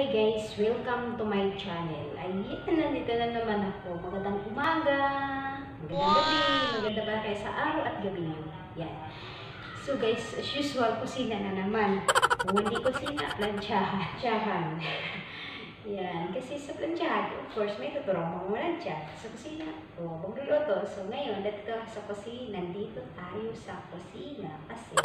Hi guys! Welcome to my channel. Ayan, nandito na naman ako. Magandang umaga, magandang gabi, maganda ba kayo sa araw at gabi nyo? Yan. So guys, as usual, kusina na naman. Kung hindi kusina, plantsahan. Yan. Kasi sa plantsahan, of course, may tuturong mga plantsa. Sa kusina, magluluto. So ngayon, dito sa kusina, nandito tayo sa kusina. Kasi,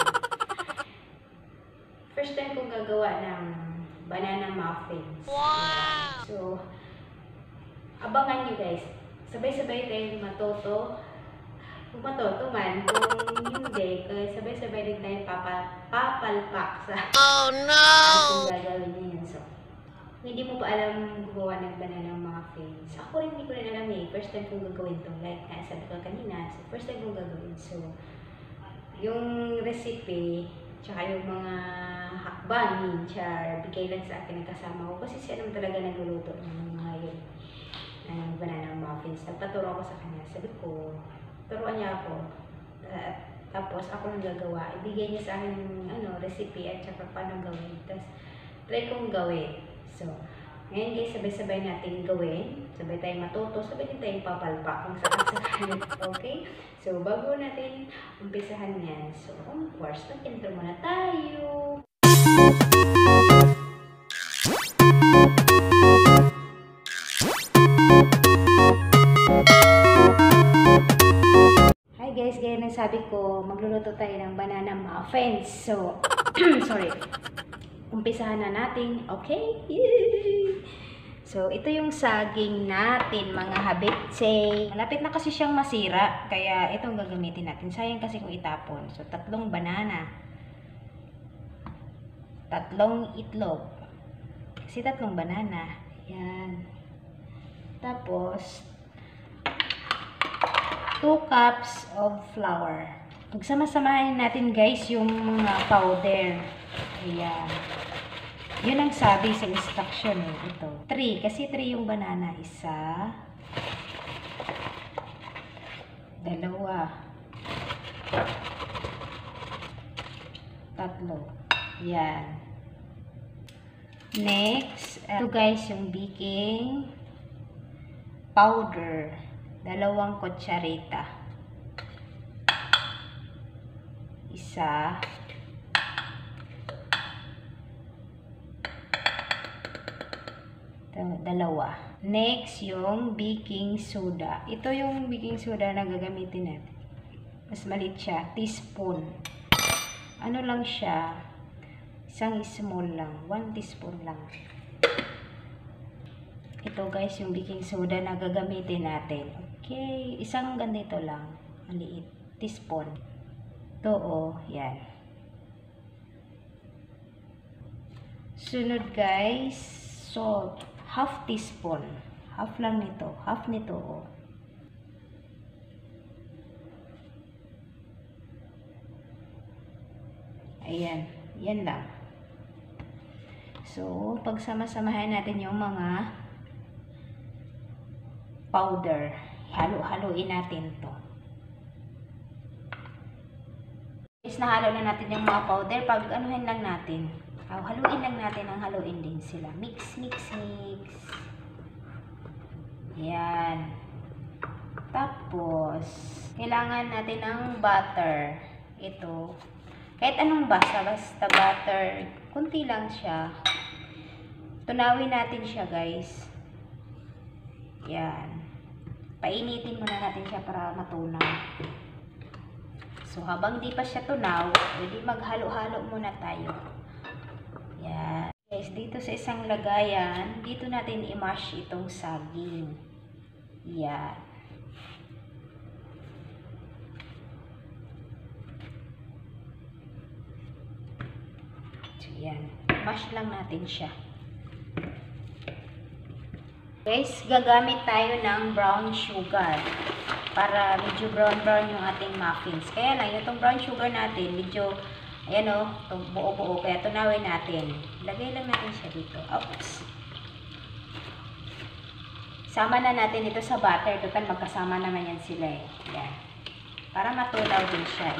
first time kong gagawa ng banana muffins. Wow! So, abangan nyo guys. Sabay-sabay tayong matuto. Kung matuto man, kung hindi, sabay-sabay din tayong papalpak sa kung gagawin nyo yun. So, hindi mo pa alam gumawa ng banana muffins. Ako rin hindi ko rin alam eh. First time kong gagawin to. Like, sabi ko kanina, so first time kong gagawin. So, yung recipe, tsaka yung mga hakbang ni Char, bigay lang sa akin ng kasama ko. Kasi siya naman talaga nagluluto ng mga yun. Ng banana muffins. Nagpaturo ako sa kanya. Sabi ko, turuan niya ako. Tapos ako nang gagawa. Ibigay niya sa akin yung recipe at tsaka paano gawin. Tapos try kong gawin. So, ngayon guys, sabay-sabay natin gawin. Sabay tayong matuto. Sabay din tayong papalpak kung sakasakali. Okay? So, bago natin umpisahan yan. So, of course, mag-intro muna tayo. Hi guys, gaya ng sabi ko, magluluto tayo ng banana muffins. So, sorry. Umpisahan na natin. Okay? Yay! So, ito yung saging natin, mga habitse. Malapit na kasi siyang masira, kaya itong gagamitin natin. Sayang kasi kung itapon. So, 3 banana. 3 itlog. Kasi 3 banana. Yan. Tapos, 2 cups of flour. Magsama-samahin natin guys yung mga powder. Ayan. Yun ang sabi sa instruction eh. Ito. 3. Kasi 3 yung banana. 1. 2. 3. Yan. Next. Ito guys yung baking powder. 2 kutsarita. 1. Dalawa. Next, yung baking soda. Ito yung baking soda na gagamitin natin. Mas maliit siya. Teaspoon. Ano lang siya? Isang small lang. 1 teaspoon lang. Ito guys, yung baking soda na gagamitin natin. Okay. Isang ganito lang. Maliit. Teaspoon. Ito yan. Sunod guys, salt. 1/2 teaspoon. Half lang nito. Half nito. Ayan. Yan lang. So, pagsama-samahin natin yung mga powder. Halo-haloin natin to. Is nahalo na natin yung mga powder. Pag-anuhin lang natin. Haluin lang natin ang haluin din sila. Mix. Yan. Tapos, kailangan natin ng butter. Ito. Kahit anong basta butter. Kunti lang siya. Tunawin natin siya, guys. Yan. Painitin muna natin siya para matunaw. So, habang di pa siya tunaw, pwede maghalo-halo muna tayo. Yan. Guys, dito sa isang lagayan, dito natin i-mash itong saging. Yan. So, yan. Mash lang natin siya. Guys, gagamit tayo ng brown sugar para medyo brown yung ating muffins. Kaya lang, itong brown sugar natin, medyo ayan buo-buo. Kaya tunawin natin. Lagay lang natin siya dito. Oops. Sama na natin ito sa butter. Total, magkasama naman yan sila eh. Yan. Para matunaw din siya.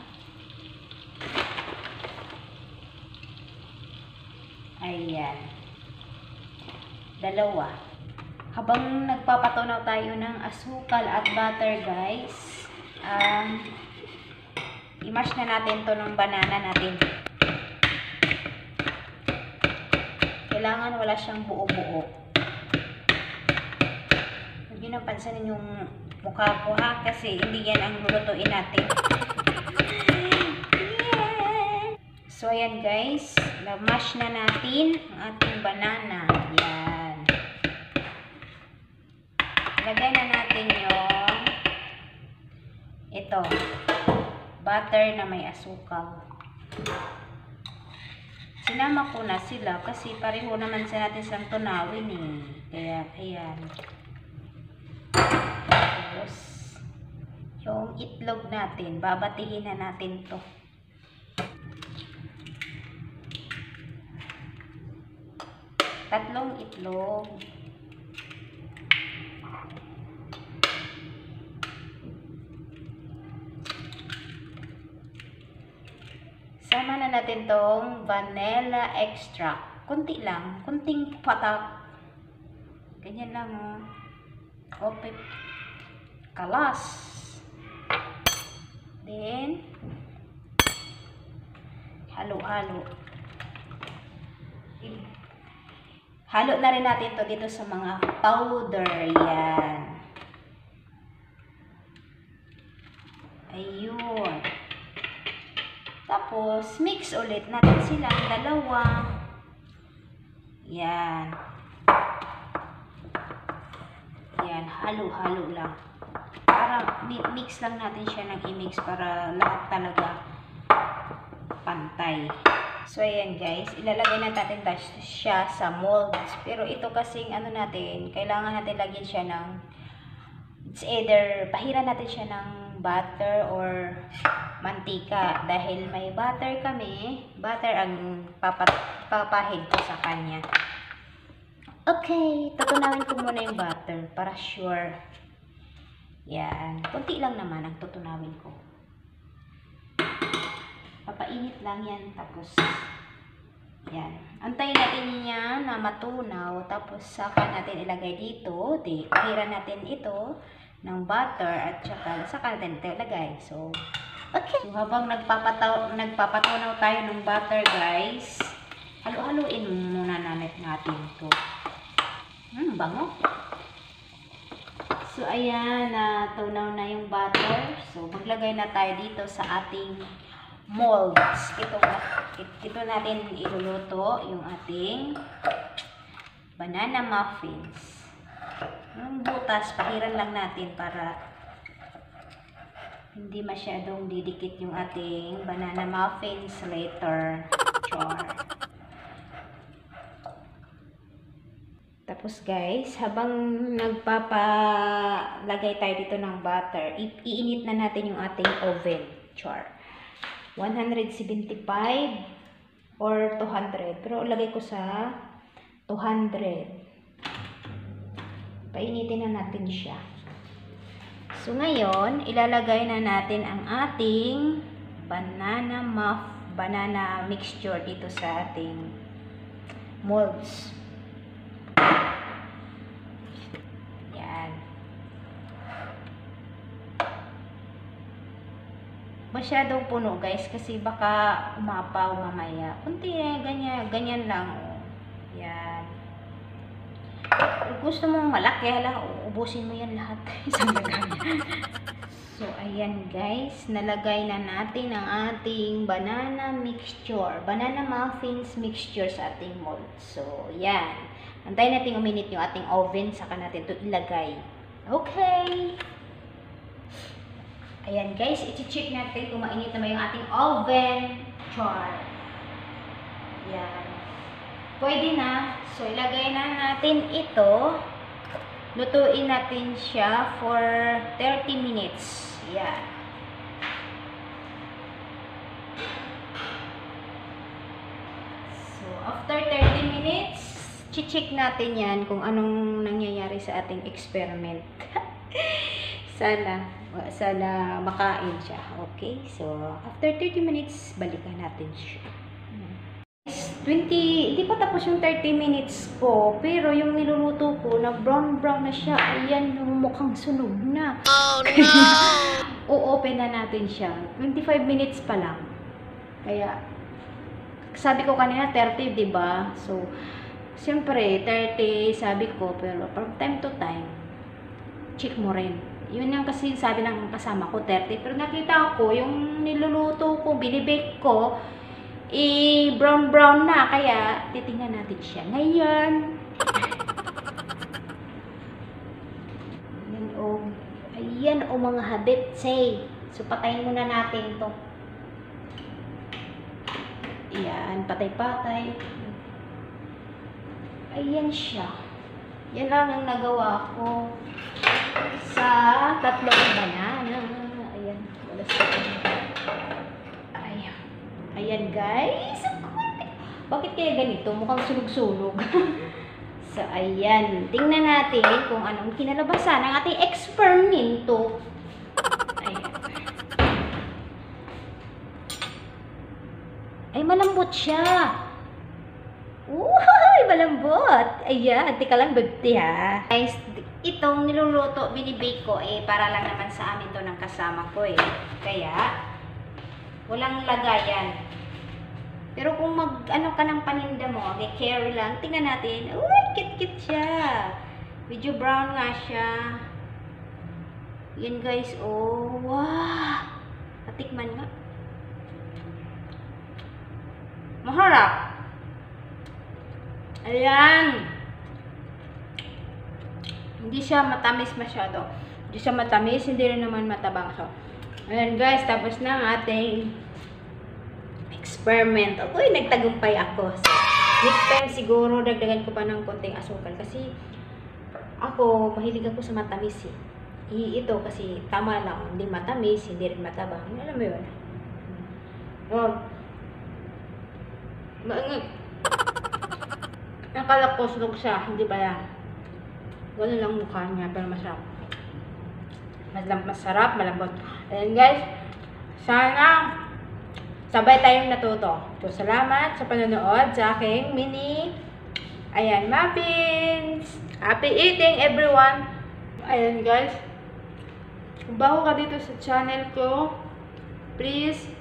1. Ayan. Dalawa. Habang nagpapatunaw tayo ng asukal at butter, guys, i-mash na natin to ng banana natin. Kailangan wala siyang buo-buo. Huwag nyo nang pansanin yung mukha ko, ha, kasi hindi yan ang lulutuin natin. So, ayan guys, na-mash na natin ang ating banana. Yan. Lagay na natin yung ito, butter na may asukal. Sinama ko na sila kasi pareho naman sa natin silang tunawin eh. Kaya, ayan. Tapos, yung itlog natin, babatihin na natin to. Tatlong itlog. Sama na natin tong vanilla extract. Kunti lang. Kunting patak. Ganyan lang, oh. Okay. Kalas. Then, halo-halo. Halo na rin natin to dito sa mga powder. Yan. Ayun. Tapos, mix ulit natin silang dalawa. Yan. Yan. Halo-halo lang. Para mix lang natin siya ng i-mix para lahat talaga pantay. So, ayan guys, ilalagay na natin siya sa molds. Pero ito kasing ano natin, kailangan natin lagyan siya ng, it's either, pahiran natin siya ng butter or mantika. Dahil may butter kami, butter ang papahid ko sa kanya. Okay, tutunawin ko muna yung butter para sure. Yan, kunti lang naman ang tutunawin ko. Papainit lang yan, tapos yan, antayin natin yan na matunaw, tapos saka natin ilagay dito, pahiran natin ito ng butter at saka natin ito ilagay. So, okay. So, habang nagpapatunaw tayo ng butter guys, halo-haluin muna natin ito. Bango. So, ayan, natunaw na yung butter. So, maglagay na tayo dito sa ating molds. Ito natin iluluto yung ating banana muffins. Yung butas, pahiran lang natin para hindi masyadong didikit yung ating banana muffins later. Char. Tapos guys, habang nagpapalagay tayo dito ng butter, iinit na natin yung ating oven. Char. 175 or 200. Pero lagay ko sa 200. Painitin na natin siya. So ngayon, ilalagay na natin ang ating banana mixture dito sa ating molds. Masyadong puno guys kasi baka umapaw mamaya. Kunti ganyan lang. Oh. Yan. Kung gusto mong malaki, ubusin mo yan lahat. Isang lagay. So, ayan guys. Nalagay na natin ang ating banana mixture. Banana muffins mixture sa ating mold. So, yan. Antayin natin uminit yung ating oven. Saka natin ito ilagay. Okay. Ayan guys, i-check natin kung mainit naman yung ating oven. Char. Yan. Pwede na. So, ilagay na natin ito. Lutuin natin siya for 30 minutes. Yan. So, after 30 minutes, i-check natin yan kung anong nangyayari sa ating experiment. Sana makain siya. Okay? So, after 30 minutes, balikan natin siya. 20 hindi pa tapos yung 30 minutes ko. Pero yung niluluto ko, brown na siya. Ayan, mukhang sunog na. Oh, no! O-open na natin siya. 25 minutes pa lang. Kaya, sabi ko kanina 30, diba? So, siyempre, 30, sabi ko. Pero, from time to time, check mo rin. Yun yung kasi sabi ng kasama ko, 30. Pero nakita ko, yung niluluto ko, binibake ko, brown na, kaya titingnan natin siya ngayon. Ayan o mga habit, say. So patayin muna natin to. Ayan, patay-patay. Ayan siya. Yan lang ang nagawa ko sa tatlong banana. Ayan, wala sa ayan guys. Bakit kaya ganito? Mukhang sunog-sunog. So, ayan. Tingnan natin kung anong kinalabasan ng ating eksperimento. Ayan. Ay, malambot siya. Uy, malambot. Ayan. Tika lang, babti ha. Guys, itong niluluto, binibake ko, para lang naman sa amin to ng kasama ko Kaya, walang lagayan. Pero kung ano ka ng paninda mo, carry lang, tingnan natin. Uy, cute siya. Medyo brown nga siya. Yan guys, oh, wow. Patikman nga. Maharap. Ayan. Hindi siya matamis masyado. Hindi siya matamis, hindi rin naman matabang. So, ayan guys, tapos na ang ating experiment. Uy, nagtagumpay ako. So, next time siguro dagdagan ko pa ng konting asukal kasi ako, mahilig ako sa matamis Ito kasi tama lang, hindi matamis, hindi rin matabang. Alam mo yun? Oh. Maangag. Nakala ko sunog siya, hindi ba yan? Wala lang mukha niya, pero masarap. Masarap, malambot. Ayan guys, sana sabay tayong natuto. So, salamat sa panonood sa aking mini muffins. Happy eating everyone. Ayan guys. Kung bago ka dito sa channel ko, please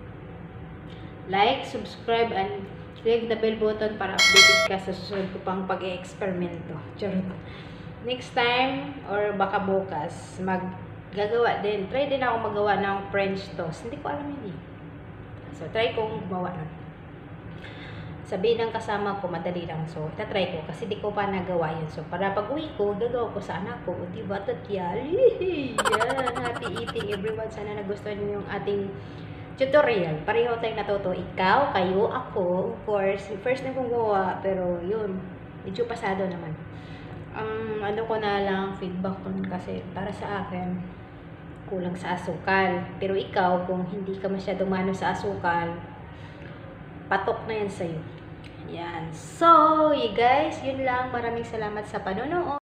like, subscribe, and click the bell button para updated ka sa susunod ko pang pag-e-eksperimento. Next time, or baka bukas, gagawa din. Try din ako magawa ng French toast. Hindi ko alam yun So, try kong gumawa nun. Sabihin ng kasama ko, madali lang. So, itatry ko kasi di ko pa nagawa yun. So, para pag uwi ko, gagawa ko sa anak ko. Diba, tatyal? Yan. Happy eating everyone. Sana nagustuhan nyo yung ating tutorial. Pareho tayong natuto. Ikaw, kayo, ako. Of course, first na kong gawa. Pero, yun. Medyo pasado naman. Ano ko na lang, feedback ko kasi para sa akin, kulang sa asukal. Pero ikaw, kung hindi ka masyadong mano sa asukal, patok na yan sa'yo. Yan. So, you guys, yun lang. Maraming salamat sa panonood.